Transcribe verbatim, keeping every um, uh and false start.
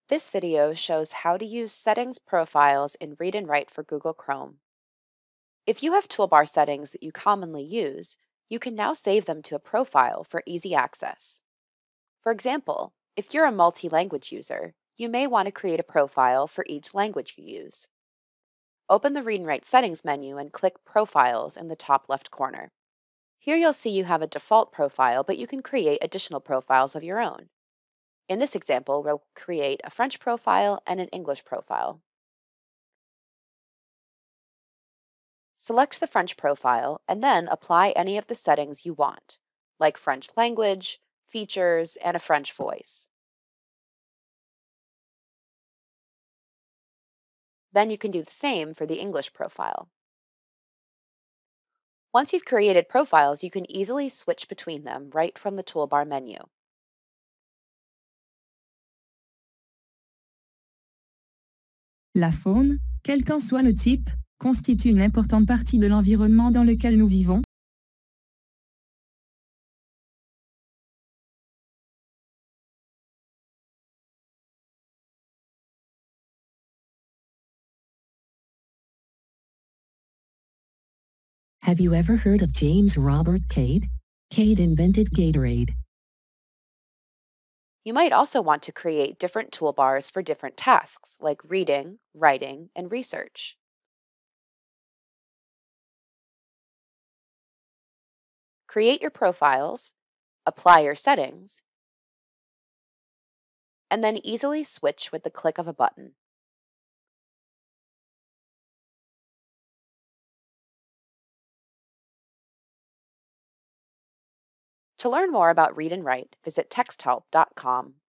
This video shows how to use settings profiles in Read and Write for Google Chrome. If you have toolbar settings that you commonly use, you can now save them to a profile for easy access. For example, if you're a multi-language user, you may want to create a profile for each language you use. Open the Read and Write settings menu and click Profiles in the top left corner. Here you'll see you have a default profile, but you can create additional profiles of your own. In this example, we'll create a French profile and an English profile. Select the French profile and then apply any of the settings you want, like French language, features, and a French voice. Then you can do the same for the English profile. Once you've created profiles, you can easily switch between them right from the toolbar menu. La faune, quel qu'en soit le type, constitue une importante partie de l'environnement dans lequel nous vivons. Have you ever heard of James Robert Cade? Cade invented Gatorade. You might also want to create different toolbars for different tasks, like reading, writing, and research. Create your profiles, apply your settings, and then easily switch with the click of a button. To learn more about Read and Write, visit text help dot com.